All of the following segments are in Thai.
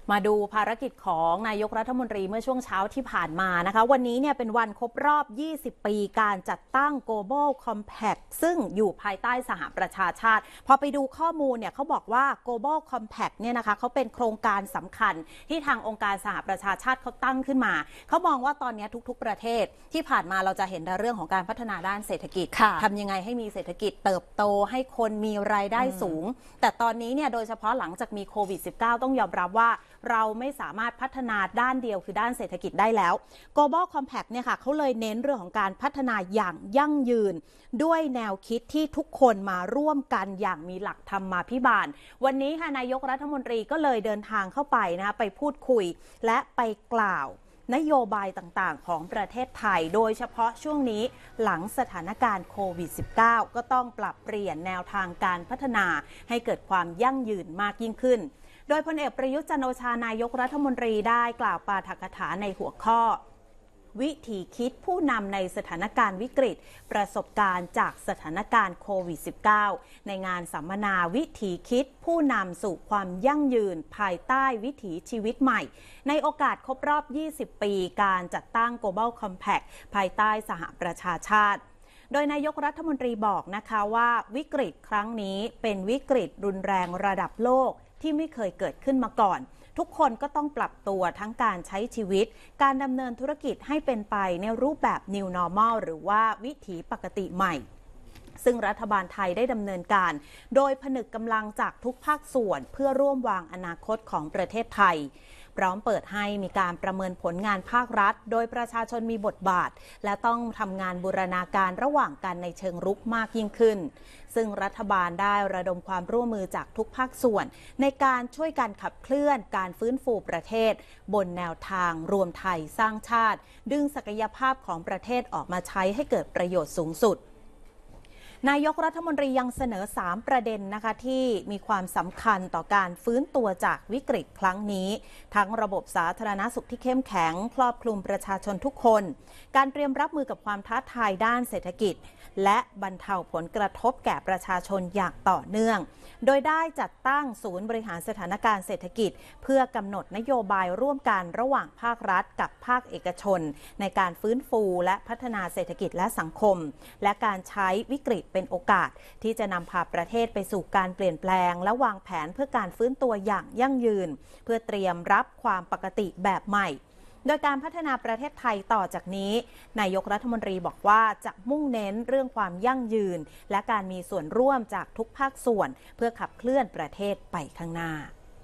มาดูภารกิจของนายกรัฐมนตรีเมื่อช่วงเช้าที่ผ่านมานะคะวันนี้เนี่ยเป็นวันครบรอบ 20 ปีการจัดตั้ง Global Compact ซึ่งอยู่ภายใต้สหประชาชาติพอไปดูข้อมูลเนี่ยเขาบอกว่า Global Compact เนี่ยนะคะเขาเป็นโครงการสำคัญที่ทางองค์การสหประชาชาติเขาตั้งขึ้นมาเขามองว่าตอนนี้ทุกๆประเทศที่ผ่านมาเราจะเห็นในเรื่องของการพัฒนาด้านเศรษฐกิจทำยังไงให้มีเศรษฐกิจเติบโตให้คนมีรายได้สูงแต่ตอนนี้เนี่ยโดยเฉพาะหลังจากมีโควิด -19 ต้องยอมรับว่าเราไม่สามารถพัฒนาด้านเดียวคือด้านเศรษฐกิจได้แล้ว Global Compact เนี่ยค่ะเขาเลยเน้นเรื่องของการพัฒนาอย่างยั่งยืนด้วยแนวคิดที่ทุกคนมาร่วมกันอย่างมีหลักธรรมาภิบาลวันนี้ค่ะนายกรัฐมนตรีก็เลยเดินทางเข้าไปนะคะไปพูดคุยและไปกล่าวนโยบายต่างๆของประเทศไทยโดยเฉพาะช่วงนี้หลังสถานการณ์โควิด -19 ก็ต้องปรับเปลี่ยนแนวทางการพัฒนาให้เกิดความยั่งยืนมากยิ่งขึ้นโดยพลเอกประยุทธ์จันทร์โอชานายกรัฐมนตรีได้กล่าวปาฐกถาในหัวข้อวิถีคิดผู้นำในสถานการณ์วิกฤตประสบการณ์จากสถานการณ์โควิด -19 ในงานสัมมนาวิถีคิดผู้นำสู่ความยั่งยืนภายใต้วิถีชีวิตใหม่ในโอกาสครบรอบ 20 ปีการจัดตั้ง Global Compact ภายใต้สหประชาชาติโดยนายกรัฐมนตรีบอกนะคะว่าวิกฤตครั้งนี้เป็นวิกฤตรุนแรงระดับโลกที่ไม่เคยเกิดขึ้นมาก่อนทุกคนก็ต้องปรับตัวทั้งการใช้ชีวิตการดำเนินธุรกิจให้เป็นไปในรูปแบบ New Normal หรือว่าวิถีปกติใหม่ซึ่งรัฐบาลไทยได้ดำเนินการโดยผนึกกำลังจากทุกภาคส่วนเพื่อร่วมวางอนาคตของประเทศไทยพร้อมเปิดให้มีการประเมินผลงานภาครัฐโดยประชาชนมีบทบาทและต้องทำงานบูรณาการระหว่างกันในเชิงรุกมากยิ่งขึ้นซึ่งรัฐบาลได้ระดมความร่วมมือจากทุกภาคส่วนในการช่วยกันขับเคลื่อนการฟื้นฟูประเทศบนแนวทางรวมไทยสร้างชาติดึงศักยภาพของประเทศออกมาใช้ให้เกิดประโยชน์สูงสุดนายกรัฐมนตรียังเสนอ3ประเด็นนะคะที่มีความสำคัญต่อการฟื้นตัวจากวิกฤตครั้งนี้ทั้งระบบสาธารณสุขที่เข้มแข็งครอบคลุมประชาชนทุกคนการเตรียมรับมือกับความท้าทายด้านเศรษฐกิจและบรรเทาผลกระทบแก่ประชาชนอย่างต่อเนื่องโดยได้จัดตั้งศูนย์บริหารสถานการณ์เศรษฐกิจเพื่อกำหนดนโยบายร่วมกันระหว่างภาครัฐกับภาคเอกชนในการฟื้นฟูและพัฒนาเศรษฐกิจและสังคมและการใช้วิกฤตเป็นโอกาสที่จะนำพาประเทศไปสู่การเปลี่ยนแปลงและวางแผนเพื่อการฟื้นตัวอย่างยั่งยืนเพื่อเตรียมรับความปกติแบบใหม่โดยการพัฒนาประเทศไทยต่อจากนี้นายกรัฐมนตรีบอกว่าจะมุ่งเน้นเรื่องความยั่งยืนและการมีส่วนร่วมจากทุกภาคส่วนเพื่อขับเคลื่อนประเทศไปข้างหน้า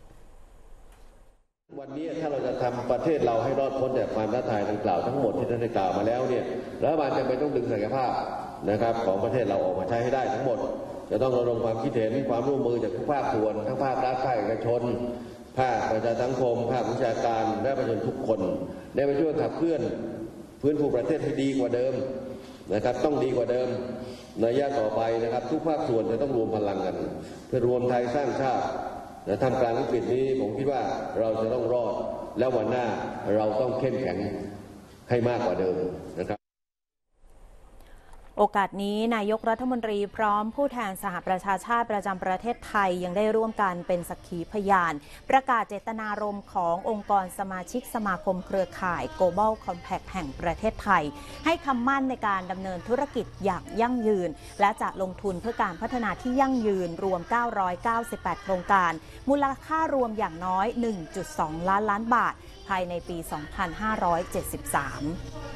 วันนี้ถ้าเราจะทำประเทศเราให้รอดพ้นจากความท้าทายดังกล่าวทั้งหมดที่ท่านได้กล่าวมาแล้วเนี่ยรัฐบาลจำเป็นต้องดึงศักยภาพนะครับของประเทศเราออกมาใช้ให้ได้ทั้งหมดจะต้องระดมความคิดเห็นความร่วมมือจากทุกภาคส่วนทั้งภาครัฐภาคเอกชนภาคประชาสังคมภาควิชาการและประชาชนทุกคนได้ไปช่วยขับเคลื่อนฟื้นฟูประเทศให้ดีกว่าเดิมนะครับต้องดีกว่าเดิมในระยะต่อไปนะครับทุกภาคส่วนจะต้องรวมพลังกันเพื่อรวมไทยสร้างชาติและทำกลางวิกฤตนี้ผมคิดว่าเราจะต้องรอดและวันหน้าเราต้องเข้มแข็งให้มากกว่าเดิมนะครับโอกาสนี้นายกรัฐมนตรีพร้อมผู้แทนสหประชาชาติประจำประเทศไทยยังได้ร่วมกันเป็นสักขีพยานประกาศเจตนารมณ์ขององค์กรสมาชิกสมาคมเครือข่าย Global Compact แห่งประเทศไทยให้คำมั่นในการดำเนินธุรกิจอย่างยั่งยืนและจะลงทุนเพื่อการพัฒนาที่ยั่งยืนรวม998โครงการมูลค่ารวมอย่างน้อย 1.2 ล้านล้านบาทภายในปี 2573